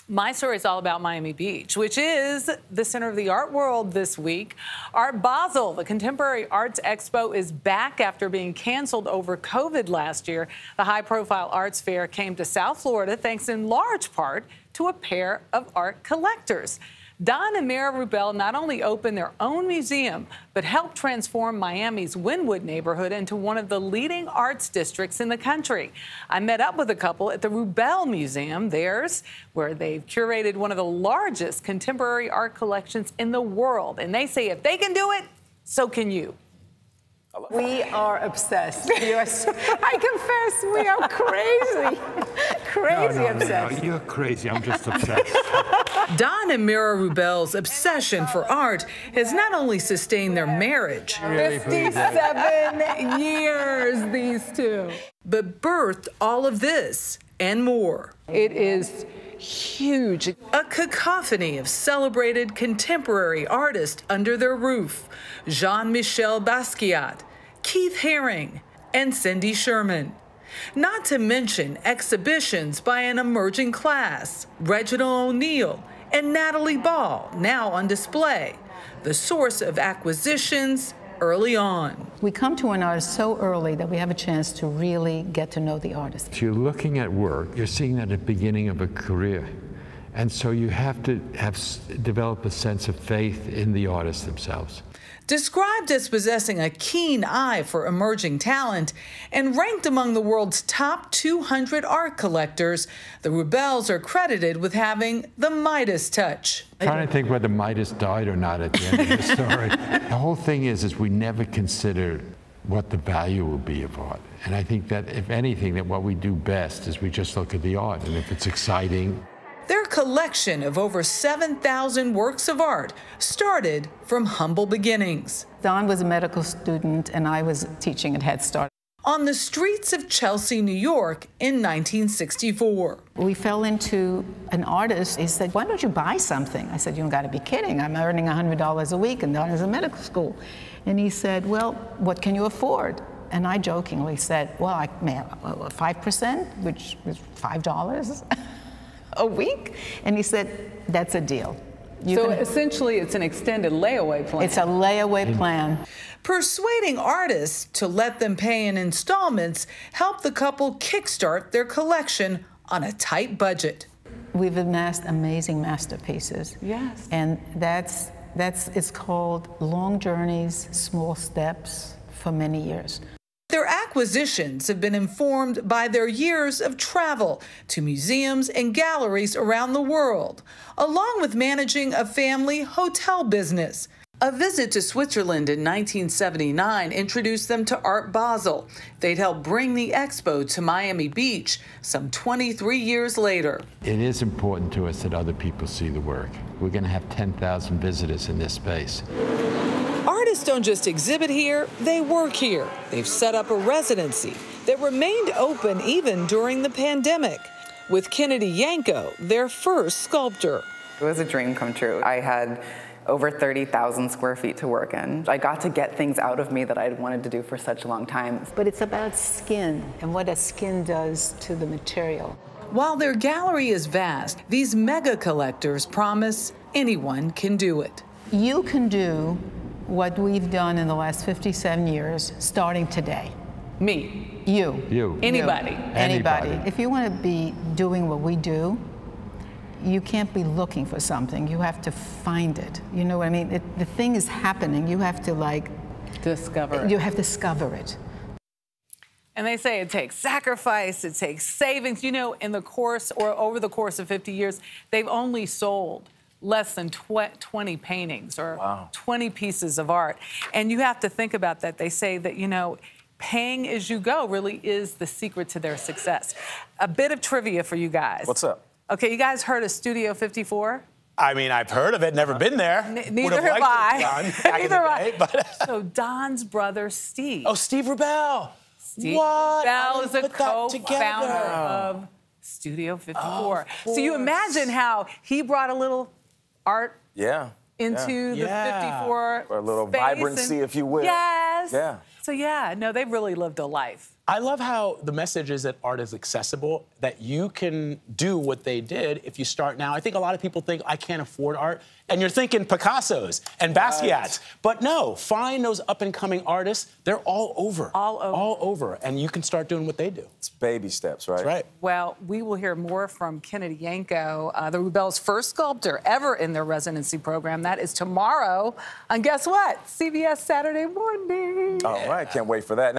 My story is all about Miami Beach, which is the center of the art world this week. Art Basel, the Contemporary Arts Expo, is back after being canceled over COVID last year. The high-profile arts fair came to South Florida thanks in large part to a pair of art collectors. Don and Mera Rubell not only opened their own museum, but helped transform Miami's Wynwood neighborhood into one of the leading arts districts in the country. I met up with a couple at the Rubell Museum, theirs, where they've curated one of the largest contemporary art collections in the world. And they say if they can do it, so can you. We are obsessed. I confess, we are crazy. Obsessed. No, you're crazy. I'm just obsessed. Don and Mera Rubell's obsession for art has not only sustained their marriage, 57 years, these two, but birthed all of this and more. It is huge. A cacophony of celebrated contemporary artists under their roof. Jean-Michel Basquiat, Keith Haring, and Cindy Sherman. Not to mention exhibitions by an emerging class, Reginald O'Neill and Natalie Ball, now on display, the source of acquisitions early on. We come to an artist so early that we have a chance to really get to know the artist. If you're looking at work, you're seeing that at the beginning of a career. And so you have to develop a sense of faith in the artists themselves. Described as possessing a keen eye for emerging talent and ranked among the world's top 200 art collectors, the Rubells are credited with having the Midas touch. I'm trying to think whether Midas died or not at the end of the story. The whole thing is we never consider what the value will be of art. And I think that, if anything, that what we do best is we just look at the art, and if it's exciting. Their collection of over 7,000 works of art started from humble beginnings. Don was a medical student, and I was teaching at Head Start. On the streets of Chelsea, New York in 1964. We fell into an artist. He said, "Why don't you buy something?" I said, "You got to be kidding. I'm earning $100 a week, and Don is in medical school." And he said, "Well, what can you afford?" And I jokingly said, "Well, 5%, which is $5 a week." And he said, "That's a deal." So essentially, it's an extended layaway plan. It's a layaway plan. Persuading artists to let them pay in installments helped the couple kickstart their collection on a tight budget. We've amassed amazing masterpieces. Yes. And it's called Long Journeys, Small Steps for many years. Their acquisitions have been informed by their years of travel to museums and galleries around the world, along with managing a family hotel business. A visit to Switzerland in 1979 introduced them to Art Basel. They'd helped bring the expo to Miami Beach some 23 years later. It is important to us that other people see the work. We're going to have 10,000 visitors in this space. Artists don't just exhibit here, they work here. They've set up a residency that remained open even during the pandemic, with Kennedy Yanko, their first sculptor. It was a dream come true. I had over 30,000 square feet to work in. I got to get things out of me that I'd wanted to do for such a long time. But it's about skin and what a skin does to the material. While their gallery is vast, these mega collectors promise anyone can do it. You can do what we've done in the last 57 years, starting today. Me. You. You. Anybody. Anybody. If you want to be doing what we do, you can't be looking for something. You have to find it. You know what I mean? The thing is happening. You have to discover it. You have to discover it. And they say it takes sacrifice, it takes savings. You know, in the course or over the course of 50 years, they've only sold less than 20 paintings or 20 pieces of art. And you have to think about that. They say that, you know, paying as you go really is the secret to their success. A bit of trivia for you guys. What's up? Okay, you guys heard of Studio 54? I mean, I've heard of it, never been there. Neither have I. Neither have I. So Don's brother, Steve. Oh, Steve Rubell. Steve What? Rubell is a co-founder of Studio 54. So you imagine how he brought a little art into the 54 or a little space vibrancy, if you will. Yes. Yeah. So yeah, no, they really lived a life. I love how the message is that art is accessible, that you can do what they did if you start now. I think a lot of people think, I can't afford art. And you're thinking Picassos and Basquiat's. Right. But no, find those up-and-coming artists. They're all over. All over. All over. And you can start doing what they do. It's baby steps, right? That's right. Well, we will hear more from Kennedy Yanko, the Rubell's first sculptor ever in their residency program. That is tomorrow. And guess what? CBS Saturday Morning. All right, can't wait for that.